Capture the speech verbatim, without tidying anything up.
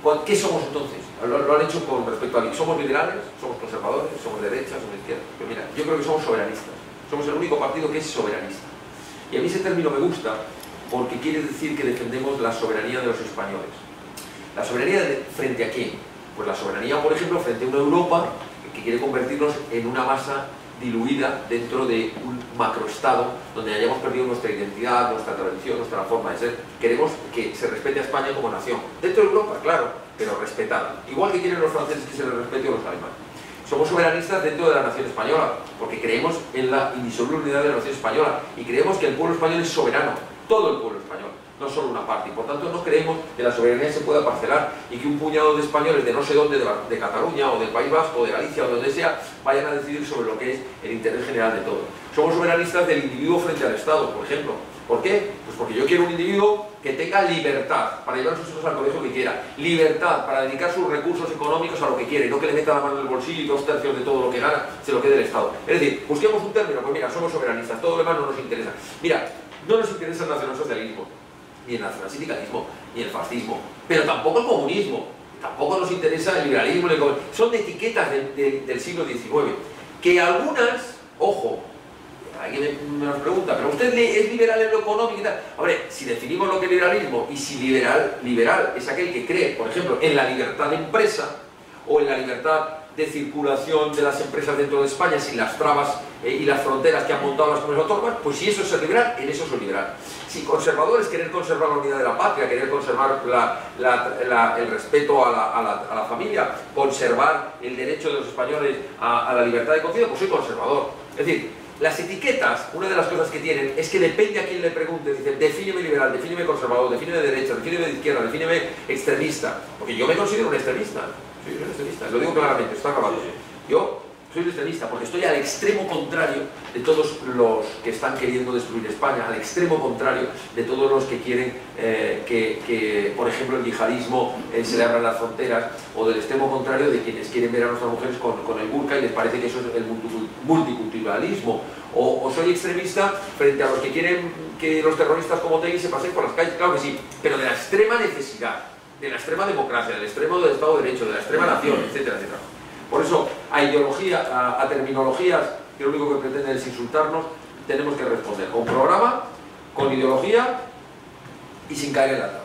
¿Qué somos entonces? Lo, lo han hecho con respecto a... ¿Somos liberales? ¿Somos conservadores? ¿Somos de derecha? ¿Somos de izquierda? Pero mira, yo creo que somos soberanistas. Somos el único partido que es soberanista. Y a mí ese término me gusta porque quiere decir que defendemos la soberanía de los españoles. ¿La soberanía de, frente a qué? Pues la soberanía, por ejemplo, frente a una Europa que quiere convertirnos en una masa diluida dentro de un macroestado donde hayamos perdido nuestra identidad, nuestra tradición, nuestra forma de ser. Queremos que se respete a España como nación. Dentro de Europa, claro, pero respetada. Igual que quieren los franceses que se les respete o los alemanes. Somos soberanistas dentro de la nación española, porque creemos en la indisoluble unidad de la nación española y creemos que el pueblo español es soberano, todo el pueblo español, no solo una parte, y por tanto no creemos que la soberanía se pueda parcelar y que un puñado de españoles de no sé dónde, de, de Cataluña o del País Vasco o de Galicia o de donde sea, vayan a decidir sobre lo que es el interés general de todos. Somos soberanistas del individuo frente al Estado, por ejemplo. ¿Por qué? Pues porque yo quiero un individuo que tenga libertad para llevar a sus hijos al colegio que quiera, libertad para dedicar sus recursos económicos a lo que quiere, no que le meta la mano en el bolsillo y dos tercios de todo lo que gana se lo quede el Estado. Es decir, busquemos un término, pues mira, somos soberanistas, todo lo demás no nos interesa. Mira, no nos interesa el nacionalsocialismo, ni el nacionalsindicalismo, ni el fascismo, pero tampoco el comunismo, tampoco nos interesa el liberalismo, el comunismo. Son etiquetas de, de, del siglo diecinueve, que algunas, ojo, alguien me nos pregunta, ¿pero usted es liberal en lo económico y tal? Hombre, si definimos lo que es liberalismo y si liberal, liberal es aquel que cree, por ejemplo, en la libertad de empresa o en la libertad de circulación de las empresas dentro de España sin las trabas eh, y las fronteras que han montado las comunidades autónomas, pues si eso es ser liberal, en eso soy liberal. Si conservador es querer conservar la unidad de la patria, querer conservar la, la, la, el respeto a la, a, la, a la familia, conservar el derecho de los españoles a, a la libertad de conciencia, pues soy conservador. Es decir, las etiquetas, una de las cosas que tienen es que depende a quién le pregunte, dice, defíneme liberal, defíneme conservador, defíneme de derecha, defíneme de izquierda, defíneme extremista, porque yo me considero un extremista, soy un extremista, lo digo claramente, está grabado. Yo soy un extremista porque estoy al extremo contrario de todos los que están queriendo destruir España, al extremo contrario de todos los que quieren eh, que, que, por ejemplo, el yihadismo eh, se le abran las fronteras, o del extremo contrario de quienes quieren ver a nuestras mujeres con, con el burka y les parece que eso es el multiculturalismo. O, o soy extremista frente a los que quieren que los terroristas como Tegui se pasen por las calles, claro que sí, pero de la extrema necesidad, de la extrema democracia, del extremo del Estado de Derecho, de la extrema nación, etcétera, etcétera. Por eso, a ideología, a, a terminologías que lo único que pretenden es insultarnos, tenemos que responder con programa, con ideología y sin caer en la trampa.